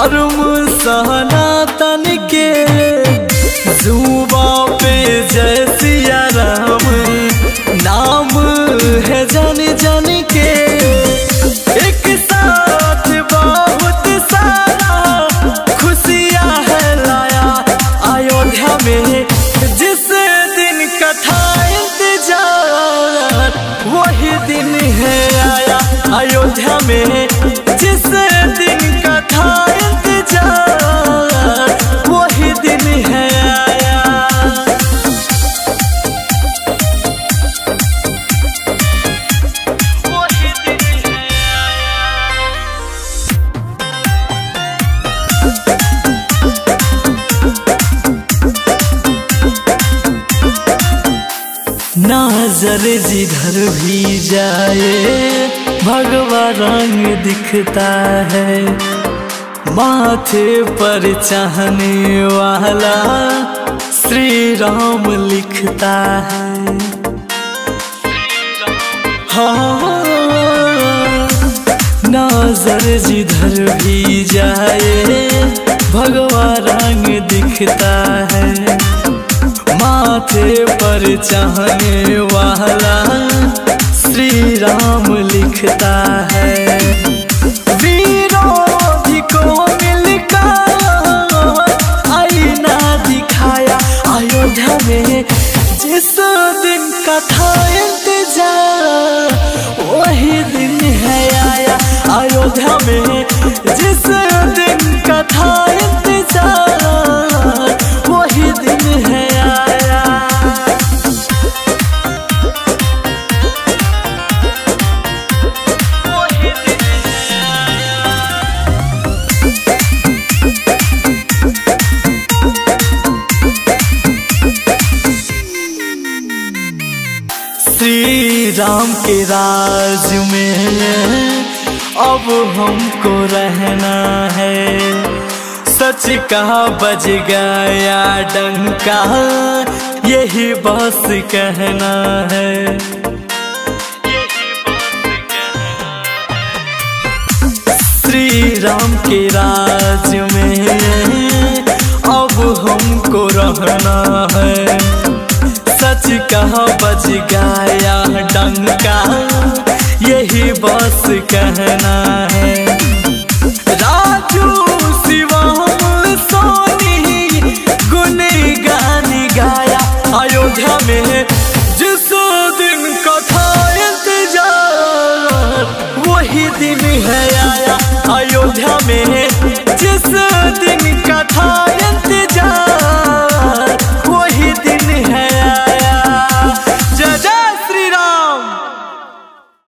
धर्म सनातन के जुबा पे जय सिया राम नाम है जन जन के। एक साथ बहुत सारा खुशियाँ है लाया अयोध्या में। जिस दिन कथा इंतजार वही दिन है आया अयोध्या में। जिस दिन कथा इंतजार वही दिन है आया। वही दिन है आया। नजर जिधर भी जाए भगवा रंग दिखता है। माथे पर चाहने वाला श्री राम लिखता है। हाँ नजर जिधर भी जाए भगवा रंग दिखता है। माथे पर चाहने वाला श्री राम लिखता है। विरोधी को मिलकर आईना दिखाया अयोध्या में। जिस दिन कथा इंतजार वही दिन है आया अयोध्या में। जिस दिन कथा इंतजार वही दिन है आया। श्री राम के राज में अब हमको रहना है। सच कहा बज गया डंका यही बस कहना है। श्री राम के राज में अब हमको रहना है। सच कहा बज गया डंका यही बस कहना है। राजू शिवम सोनी गुन गान गाया अयोध्या में। जिस दिन कथा इंतजार वही दिन है आया अयोध्या में। जिस दिन कथा